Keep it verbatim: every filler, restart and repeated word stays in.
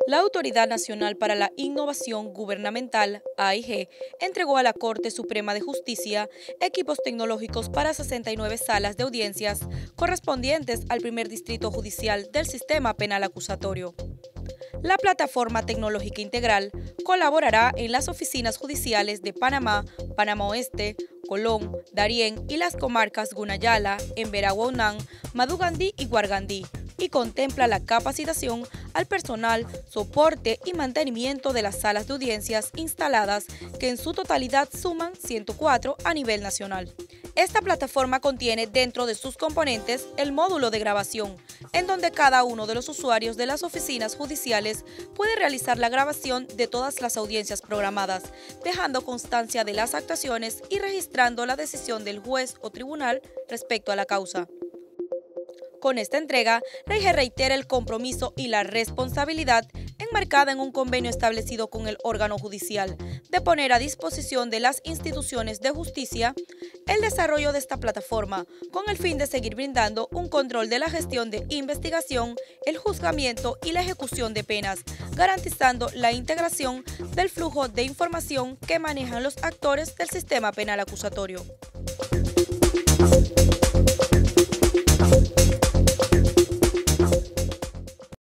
La Autoridad Nacional para la Innovación Gubernamental, A I G, entregó a la Corte Suprema de Justicia equipos tecnológicos para sesenta y nueve salas de audiencias correspondientes al primer distrito judicial del sistema penal acusatorio. La plataforma tecnológica integral colaborará en las oficinas judiciales de Panamá, Panamá Oeste, Colón, Darién y las comarcas Gunayala, Emberá-Huaunán, Madugandí y Guargandí, y contempla la capacitación al personal, soporte y mantenimiento de las salas de audiencias instaladas, que en su totalidad suman ciento cuatro a nivel nacional. Esta plataforma contiene dentro de sus componentes el módulo de grabación, en donde cada uno de los usuarios de las oficinas judiciales puede realizar la grabación de todas las audiencias programadas, dejando constancia de las actuaciones y registrando la decisión del juez o tribunal respecto a la causa. Con esta entrega, la I G reitera el compromiso y la responsabilidad enmarcada en un convenio establecido con el órgano judicial de poner a disposición de las instituciones de justicia el desarrollo de esta plataforma con el fin de seguir brindando un control de la gestión de investigación, el juzgamiento y la ejecución de penas, garantizando la integración del flujo de información que manejan los actores del sistema penal acusatorio.